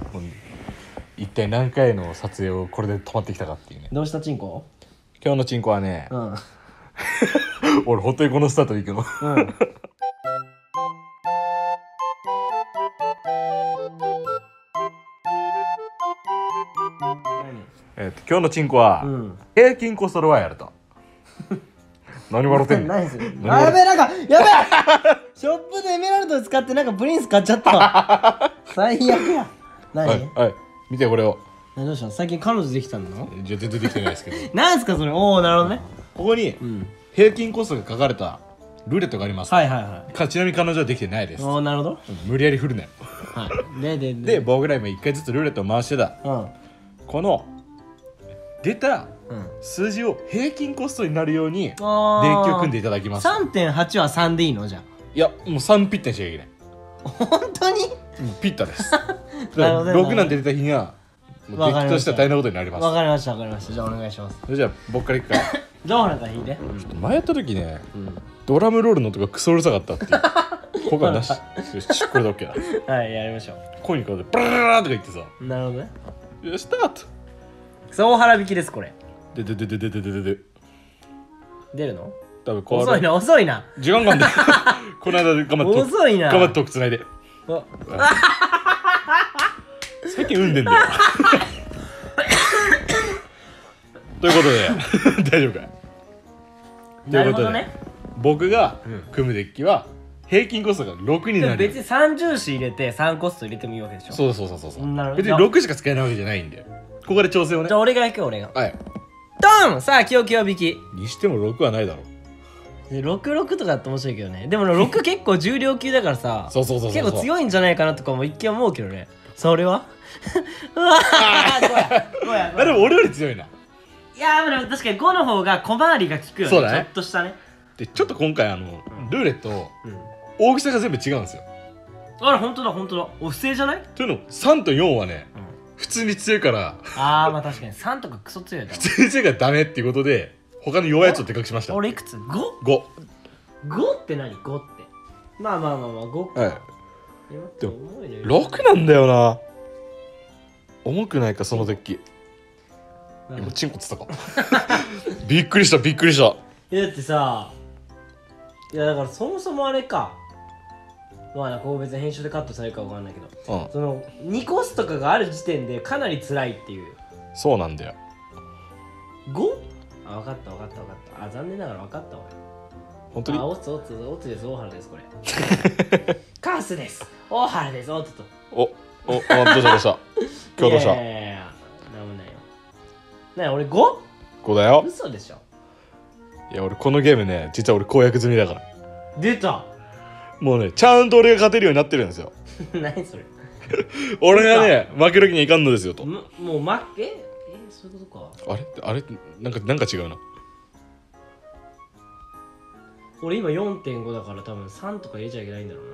もう一体何回の撮影をこれで止まってきたかっていうね。 どうしたチンコ？ 今日のチンコはね、 うん。 俺本当にこのスタートでいくの。 うん。 今日のチンコは、平均コストロワイヤルと。何笑ってんの？ 何それ？あ、やべえ、なんかやべえショップでエメラルド使ってなんかプリンス買っちゃったわ。最悪や。何？ はい、見てこれを。 どうしたの？最近彼女できたの？ じゃ全然できてないですけど。 なんすかそれ？おお、なるほどね。 ここに平均コストが書かれたルーレットがあります。 はいはいはい。 ちなみに彼女はできてないです。 おお、なるほど。 無理やり振るなよ。 はい。 で僕ら今1回ずつルーレットを回してた。この出た数字を平均コストになるようにデッキを組んでいただきます。 3.8 は3でいいの？じゃあいやもう3ピッタにしちゃいけない。 本当に？ ピッタです。6なんて出た日にはデッキとしては大変なことになります。 わかりましたわかりました。じゃあお願いします。 じゃあ僕からいくか。 じゃあなんか引いて。 前やった時ね、ドラムロールの音がクソうるさかったっていう。ここはなし。よしこれで OK だ。 はいやりましょう。 声に変わってブラーとか言ってさ。 なるほどね。 よしスタート。 総腹引きですこれ。 で出るの？ 多分こう遅いな遅いな。 時間があんだよ。この間頑張って遅いな。 頑張ってトークつないで。最近産んでんだよ。ということで大丈夫かい？ なるほどね。 僕が組むデッキは平均コストが6になる。 別に3重視入れて3コスト入れてもいいわけでしょ。 そう別に6しか使えないわけじゃないんだよ。ここで調整をね。 じゃあ俺が引く俺が。 はい。 ドン！さあキヨキヨ引きにしても6はないだろ。 66とかって面白いけどね。でも6結構重量級だからさ、結構強いんじゃないかなとかも一見思うけどね。それはうわーごやでも俺より強いな。 いやー確かに5の方が小回りが効くよね。 そうだね。 ちょっとしたね。 でちょっと今回ルーレット大きさが全部違うんですよ。 あら本当だ本当だ。お不正じゃない？ というの3と4はね普通に強いから。 あーまあ確かに3とかクソ強いだろ。 普通に強いからダメっていうことで他の弱いやつをでかくしました。 俺いくつ？ 5？ 5って何？ 5ってまあ5か。はい。 でも6なんだよな。重くないかそのデッキ。今チンコつったか。びっくりした。 いやだってさ、いやだからそもそもあれか。まあこう別に編集でカットされるかわかんないけど、その2コスとかがある時点でかなり辛いっていう。そうなんだよ。 5？ あ、分かったあ、残念ながら分かった俺。 本当に？ あ、オツです。大原ですこれ。カースです。大原です。どうしたどうした今日どうした？ なんもないよ。なに俺 5？5 だよ。 嘘でしょ。 いや俺このゲームね実は俺公約済みだから。 出た。 もうねちゃんと俺が勝てるようになってるんですよ。 何それ。 俺がね負ける気にはいかんのですよと。 もう負け？そういうことか。 あれなんか違うな。 俺今 4.5 だから多分3とか入れちゃいけないんだろう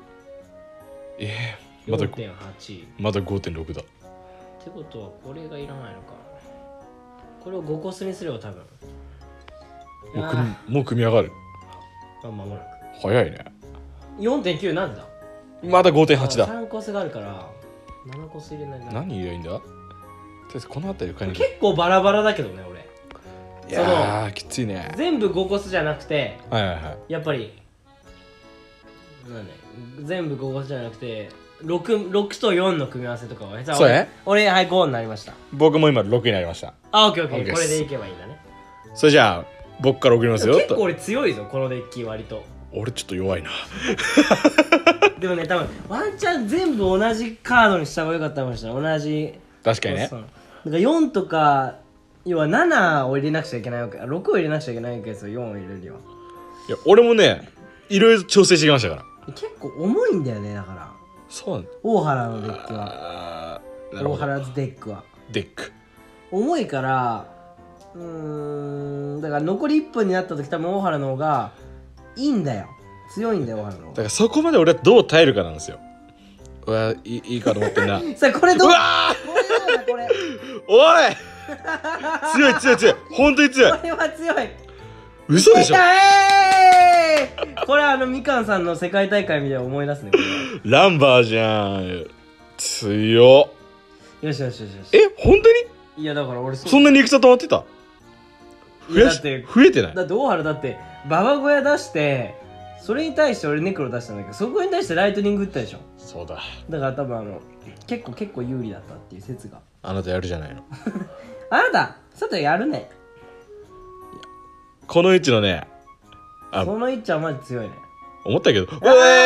な。4.8 まだ 5.6 だ。 ってことはこれがいらないのか。これを5コスにすれば多分もう組み上がる。 まもなく。 早いね。 4.9 なんでだ。 まだ 5.8 だ。 3コスがあるから7コス入れないな。 何入ればいいんだ。とりあえずこの辺りを買いに結構バラバラだけどね俺。 いやーきついね。 全部5コスじゃなくて、やっぱり全部5コスじゃなくて 6と4の組み合わせとかはそうね。 俺はい5になりました。 僕も今6になりました。 あ、オッケーこれでいけばいいんだね。 それじゃあ僕から送りますよ。 結構俺強いぞこのデッキ割と。 俺ちょっと弱いな。 でもね多分ワンチャン全部同じカードにした方がよかったかもしれない。同じ。 確かにね。 だから4とか要は7を入れなくちゃいけないわけ。6を入れなくちゃいけないわけですよ。4を入れるには。 いや俺もねいろいろ調整してきましたから。 結構重いんだよね。だからそうなんだ。 大原のデッキは大原ズデックはデック重いからだから残り1分になった時多分大原の方がいいんだよ。強いんだよ大原の方が。だからそこまで俺はどう耐えるかなんですよ。うわいいかと思ってんな。 さあこれどう？ うわこれおい強い本当に強い。 これは強い。 嘘でしょ。 これみかんさんの世界大会みたいな思い出すね。これランバーじゃん。強っ。 よしよしよしよし。 本当に？ いやだから俺そんなに戦止まってた？増えてない？ だって大原だってババ小屋出してそれに対して俺ネクロ出したんだけど、そこに対してライトニング打ったでしょ。 そうだ。 だから多分結構有利だったっていう説が。 あなたやるじゃないの。 あなたさてやるね。 この位置のね、 その位置はマジ強いね。 思ったけど、ウェーイ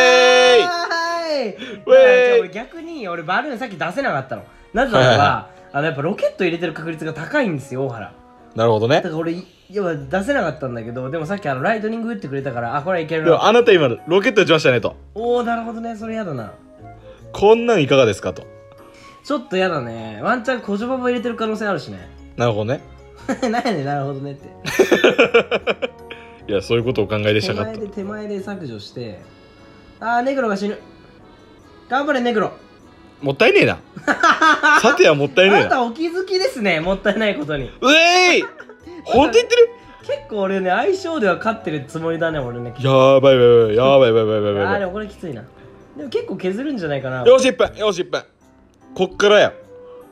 俺逆に俺バルーンさっき出せなかったの。なぜならば、やっぱロケット入れてる確率が高いんですよ、大原。 なるほどね。 だから俺要は出せなかったんだけど、でもさっきライトニング打ってくれたから、これはいけるな。 でもあなた今ロケット打ちましたねと。 おお、なるほどね。それやだな。 こんなんいかがですかと。 ちょっとやだね。ワンチャンコジョババ入れてる可能性あるしね。 なるほどね。 なんやねん、なるほどねって。 いや、そういうことをお考えでしたかと。 手前で削除して、ネクロが死ぬ。頑張れネクロ。 もったいねえな。さてはもったいねえな。 あなたお気づきですね、もったいないことに。 うえいほんと言ってる？ 結構俺ね、相性では勝ってるつもりだね、俺ね。 やばいやばいやばいやばいやばいやばい。 でもこれきついな。でも結構削るんじゃないかな。 よし1分、よし1分。こっからや。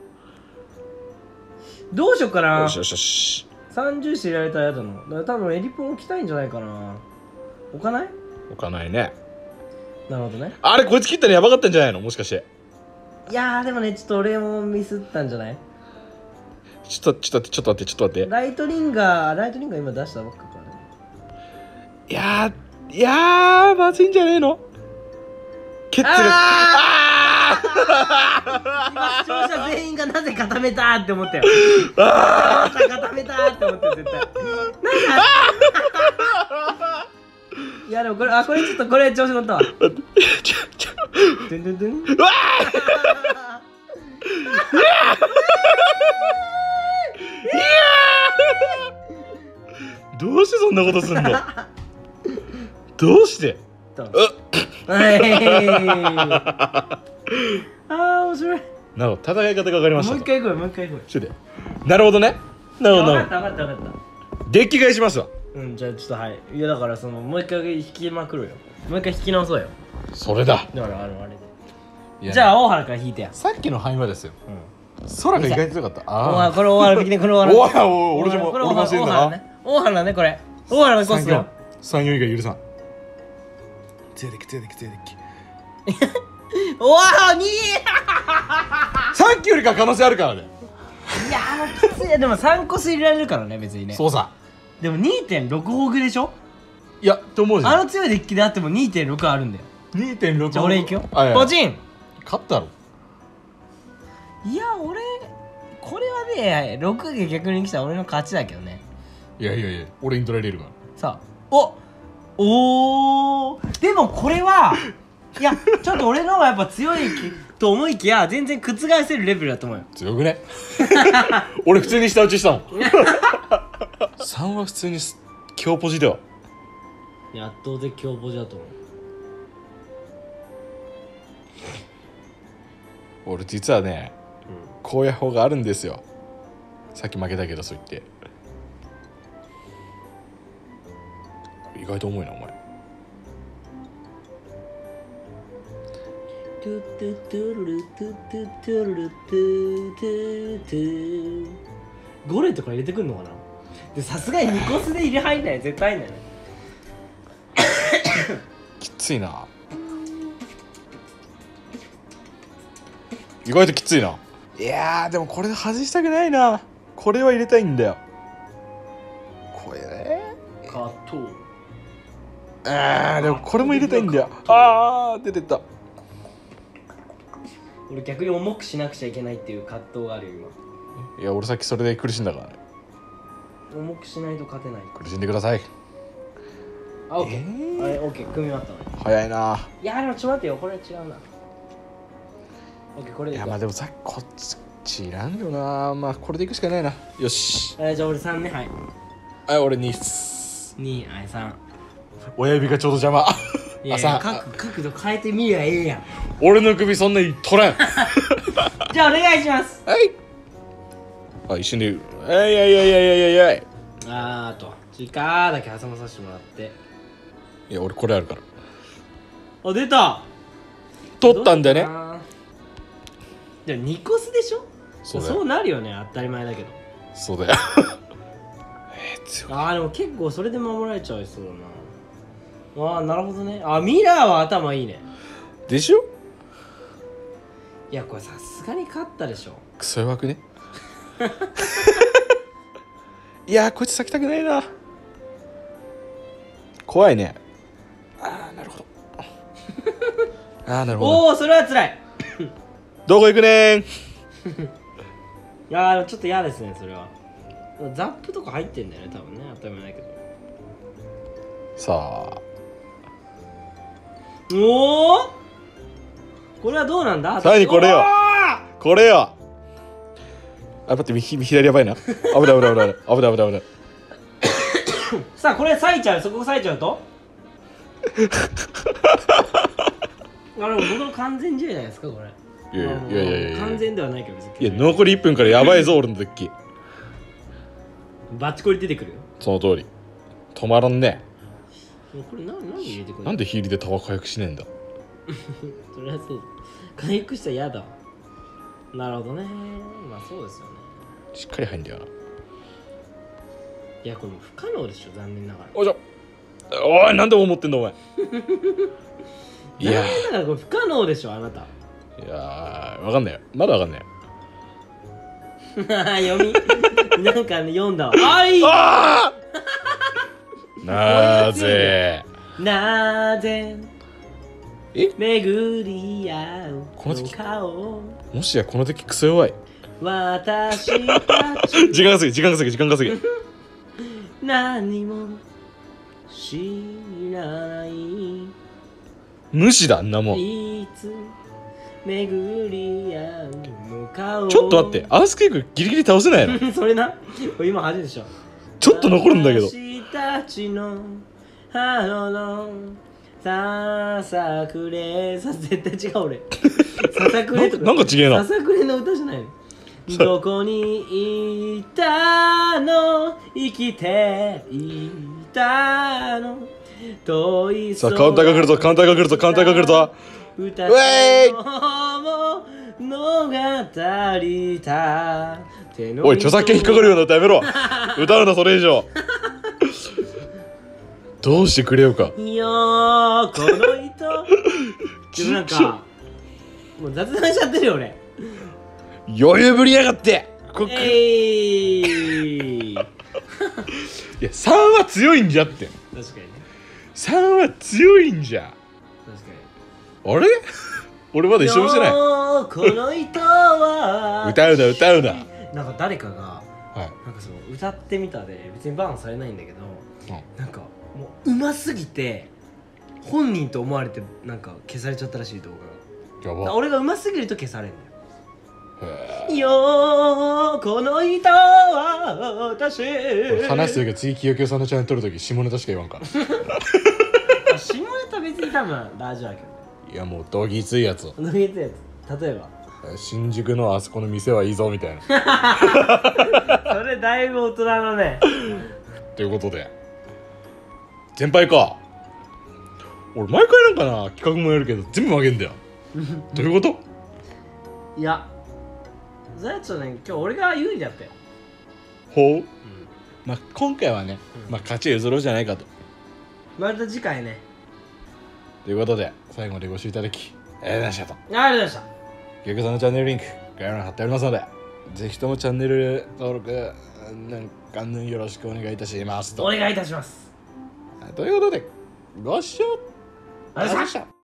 どうしよっかな。 よしよしよし。 30子入れられたらやだの。だから多分エリポン置きたいんじゃないかな。置かない？ 置かないね。 なるほどね。 あれこいつ切ったのやばかったんじゃないの？もしかして。 いやーでもね、ちょっと俺もミスったんじゃない？ ちょっと待って。 ライトリンガー今出したばっかからね。 いやーまずいんじゃねえの？ケッツが今視聴者全員がなぜ固めたって思ったよ。固めたって思ったよ絶対。いやでもこれちょっとこれ調子乗ったわ。ドゥンドゥンドゥン。うわどうしてそんなことすんの？どうして？ 面白い。 なるほど、戦い方が分かりました。 もう一回行こう。 なるほどね。なるほど。 分かった。 デッキ替えしますわ。 じゃあちょっとはい。いやだからもう一回引きまくるよ。もう一回引き直そうよ。 それだ。 だからあれで。じゃあ大原から引いてや。 さっきの範囲はですよ。空が意外と強かった。 これ大原引きね、これ大原。 俺も忘れたな。 大原ね、これ。大原のコスト。 3、4以外許さん。強いデッキ。 おわー、2！ さっきよりか可能性あるからね。 いやー、きつい。でも3個入れられるからね、別にね。 そうさ。 でも 2.6 ホーグでしょ？ いや、と思うじゃん。 強いデッキであっても 2.6 あるんだよ。 2.6。 じゃあ俺いくよ。ポチン！ 勝ったろ。 いや、これはね、6が逆に来たら俺の勝ちだけどね。 いや、俺イントラ入れるから。 さあ、でもこれはいや、ちょっと俺の方がやっぱ強いと思いきや全然覆せるレベルだと思うよ。 強くね？俺普通に下打ちしたもん。3は普通に強ポジでは。 圧倒的強ポジだと思う。 俺実はね、こういう方があるんですよ。さっき負けたけどそう言って。意外と重いなお前。 ゴレとか入れてくんのかな。でさすがに2コスで入れ入んない。絶対入んないね。 きついな。意外ときついな。いやーでもこれで外したくないな。これは入れたいんだよ。これね。 カット。 でもこれも入れたいんだよ。出てた。 俺逆に重くしなくちゃいけないっていう葛藤があるよ今。いや俺さっきそれで苦しんだからね。 重くしないと勝てない。 苦しんでください。 オッケー。あれオッケー、組み終わったね。 早いな。 いやでもちょっと待ってよ、これ違うな。オッケー、これでいやまあでもさっきこっちいらんよな。まあこれでいくしかないな。よし。 じゃあ俺3ね。はい。 俺2っす。 2、3。 親指がちょうど邪魔。 いや角度変えてみりゃええやん。 俺の首そんなに取らん。 じゃあお願いします。 はい。一瞬で言う。 チカーだけ挟まさせてもらって。 いや俺これあるから。 出た。 取ったんだよね。 でもニコスでしょ。 そうだよそうなるよね、当たり前だけど。 そうだよ強い。 でも結構それで守られちゃいそうだな。なるほどね。ミラーは頭いいね。 でしょ。 いやこれさすがに勝ったでしょ。 クソ弱くねいやこいつ咲きたくないな。怖いね。なるほどなるほど。 おおそれはつらいどこ行くねん。 いやちょっと嫌ですねそれは。ザップとか入ってんだよね多分ね、当たり前だけど。 さあおおこれはどうなんだ。 さらにこれよこれよ。待って左やばいな。危ないさあこれ割いちゃう、そこ割いちゃうとでも僕の完全試合じゃないですかこれ。 いや完全ではないけど別に。 いや残り1分からやばいぞ俺のデッキ。 バッチコリ出てくるよ。 その通り止まらんね。 これ何入れてくるの。 なんでヒールでタワー回復しねえんだ。 それはそう。回復したら嫌だ。なるほどね。まあそうですよね。 しっかり入んだよな。 いやこれ不可能でしょ残念ながら。 おいなんで思ってんだお前いや残念ながらこれ不可能でしょあなた。 いやわかんないよ、まだわかんないよ読みなんかね読んだわ。 なぜ巡り合うこの時顔。 もしやこの時クソ弱い。 私たち時間稼ぎ何も知らない無視だあんなもん。 いつ巡り合うのかを。 ちょっと待って、アースケークギリギリ倒せないのそれな今初めてでしょ。 ちょっと残るんだけど。 私たちの春のささくれ絶対違う俺ささくれとかなんか違えな。 ささくれの歌じゃないの。どこにいたの生きていたの遠いさあカウンターが来るぞ歌歌物語たおい著作権引っかかるような歌やめろ歌うなそれ以上どうしてくれよかよーこの糸でもなんかもう雑談しちゃってるよ俺。 余裕ぶりやがっていや3は強いんじゃって確かにね。 3は強いんじゃ。 確かあれ俺まだ一緒もしてない。 この糸は歌うななんか誰かがはいなんかそう歌ってみたで別にバンされないんだけど、 うんなんかもう上手すぎて本人と思われてなんか消されちゃったらしい動画が。 やば俺が上手すぎると消されるんだよ。 へよーこの糸は私話してるけど次清京さんのチャンネル撮るとき下ネタしか言わんから下ネタ別に多分大丈夫だけど。 いやもうどぎついやつを脱げたやつ例えば新宿のあそこの店はいいぞみたいなそれだいぶ大人のねということで先輩か俺毎回なんかな企画もやるけど全部負けんだよどういうこと。 いやそれはちょっとね今日俺が有利だったよ。 ほう、まあ今回はね、勝ち譲ろうじゃないかと。 また次回ね。 ということで最後までご視聴いただきありがとうございましたと。 ありがとうございました。 清京さんのチャンネルリンク概要欄に貼ってありますのでぜひともチャンネル登録なんかよろしくお願いいたしますと。 お願いいたします。 ということでご視聴ありがとうございました。